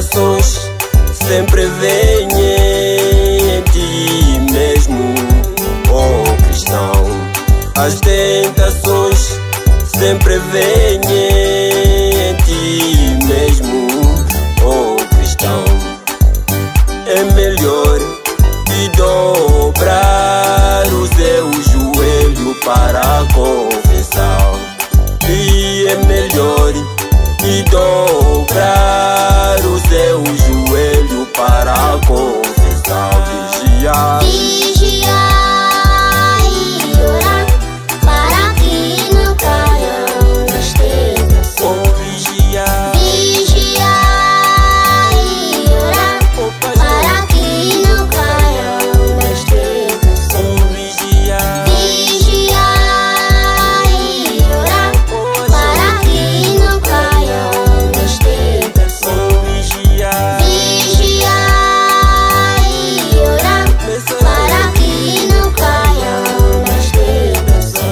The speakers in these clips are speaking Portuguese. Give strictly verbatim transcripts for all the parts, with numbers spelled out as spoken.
tentações sempre vêm em ti mesmo, oh cristão. As tentações sempre vêm em ti mesmo, oh cristão. É melhor te dobrar o seu joelho para a confissão. E é melhor te dobrar o seu joelho para a confissão. Vigiar, vigiar e orar para que não caiam nas tentações. oh vigiar, Vigiar e orar oh pastor, para que não caiam nas tentações. oh vigiar, Vigiar e orar oh para que não caiam nas tentações. oh vigiar, Vigiar e orar para que não caiam nas tentações.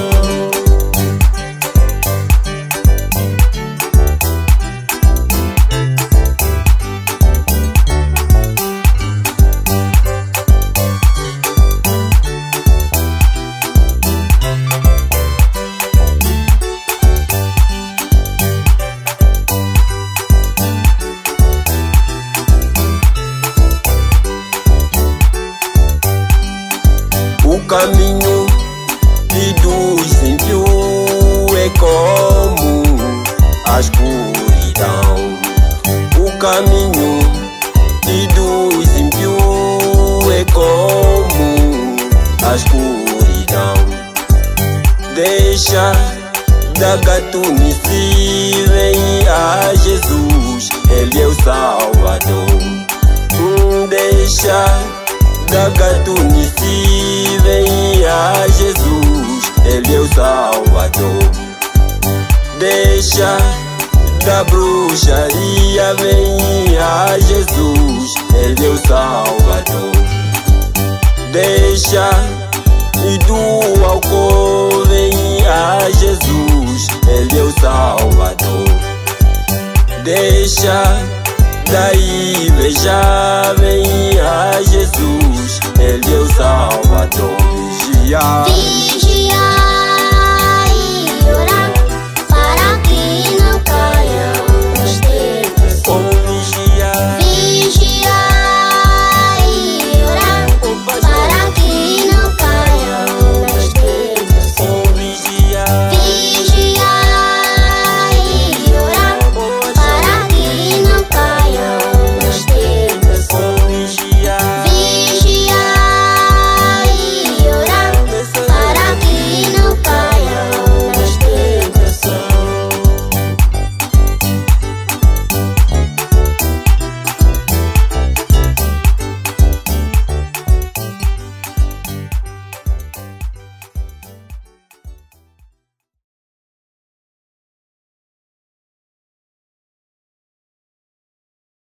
O caminho que dos ímpios é como a escuridão. O caminho que dos ímpios é como a escuridão. Deixa da gatunice, vem a Jesus, Ele é o Salvador. Hum, Deixa da gatunice, vem a Jesus, Ele é o Salvador. Deixa da bruxaria, vem a Jesus, Ele é o Salvador. Deixa e do álcool, vem a Jesus, Ele é o Salvador. Deixa da inveja, vem a Jesus, Ele é o Salvador. Vigiar,